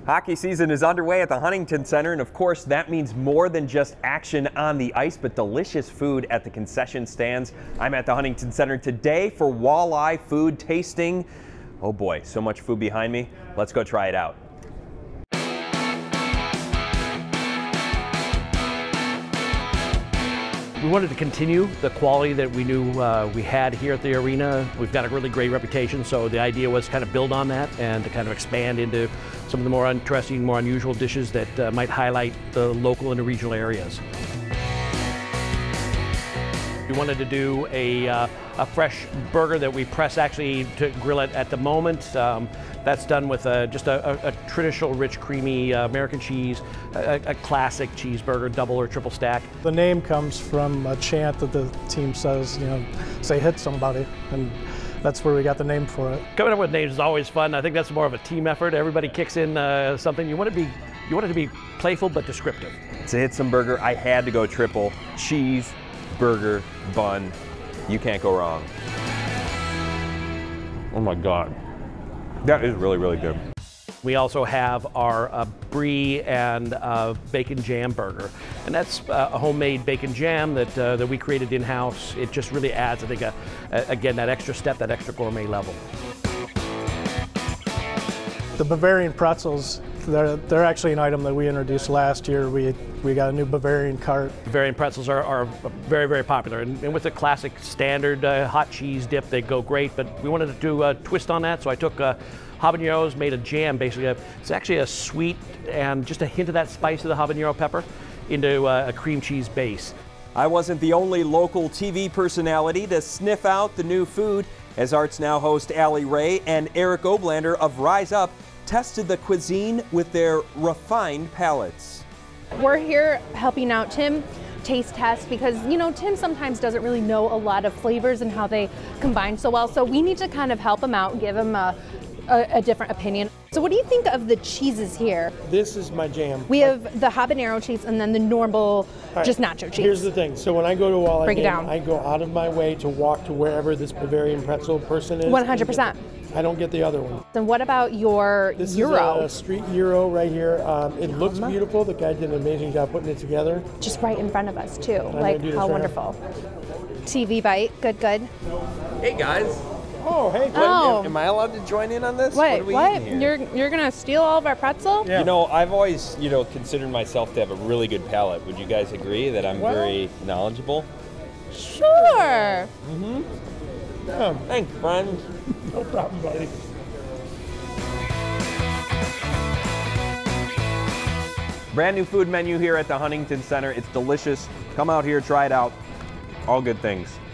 Hockey season is underway at the Huntington Center, and of course that means more than just action on the ice, but delicious food at the concession stands. I'm at the Huntington Center today for walleye food tasting. Oh boy, so much food behind me. Let's go try it out. We wanted to continue the quality that we knew we had here at the arena. We've got a really great reputation, so the idea was to kind of build on that and to kind of expand into some of the more interesting, more unusual dishes that might highlight the local and the regional areas. We wanted to do a fresh burger that we press actually to grill it at the moment. That's done with just a traditional rich creamy American cheese, a classic cheeseburger, double or triple stack. The name comes from a chant that the team says, say hit somebody, and that's where we got the name for it. Coming up with names is always fun. I think that's more of a team effort. Everybody kicks in something. You want it to be playful but descriptive. To hit some burger, I had to go triple cheese, burger, bun. You can't go wrong. Oh my God. That is really, really good. We also have our brie and bacon jam burger, and that's a homemade bacon jam that we created in-house. It just really adds, I think, again, that extra step, that extra gourmet level. The Bavarian pretzels, they're actually an item that we introduced last year. We got a new Bavarian cart. Bavarian pretzels are very, very popular, and with the classic standard hot cheese dip, they go great, but we wanted to do a twist on that, so I took habaneros, made a jam, basically. It's actually a sweet and just a hint of that spice of the habanero pepper into a cream cheese base. I wasn't the only local TV personality to sniff out the new food, as Arts Now host Allie Ray and Eric Oblander of Rise Up tested the cuisine with their refined palates. We're here helping out Tim taste test because, Tim sometimes doesn't really know a lot of flavors and how they combine so well. So we need to kind of help him out, give him a different opinion. So what do you think of the cheeses here? This is my jam. We have the habanero cheese and then the normal, just nacho cheese. Here's the thing. So when I go to a walleye Break it game, down. I go out of my way to walk to wherever this Bavarian pretzel person is. 100%. I don't get the other one. Then what about your This gyro? is a street gyro right here. It looks beautiful. The guy did an amazing job putting it together. Just right in front of us too. I'm Like, gonna do this how right wonderful. TV bite, good. Hey guys. Oh, hey. Oh. Am I allowed to join in on this? Wait, What are we what? eating here? You're gonna steal all of our pretzel? Yeah. I've always, considered myself to have a really good palate. Would you guys agree that I'm very knowledgeable? Sure. Yeah. Thanks, friend. No problem, buddy. Brand new food menu here at the Huntington Center. It's delicious. Come out here, try it out. All good things.